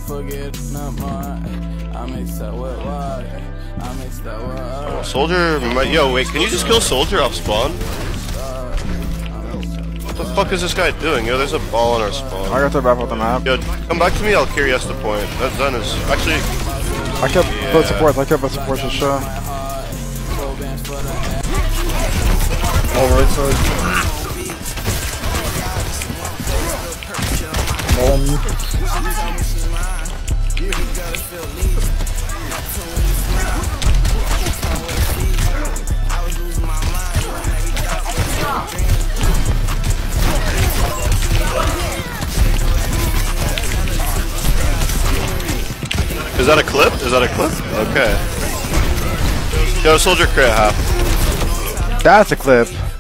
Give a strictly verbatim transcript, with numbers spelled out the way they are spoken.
Oh, Soldier, yo, wait, can you just kill Soldier off spawn? What the fuck is this guy doing? Yo, there's a ball on our spawn. I got to back with the map. Yo, come back to me, I'll carry us the point. That Zen is actually... I kept yeah. both supports, I kept both supports for sure. All right side. Um. Is that a clip? Is that a clip? Okay. Yo, Soldier crit half. That's a clip.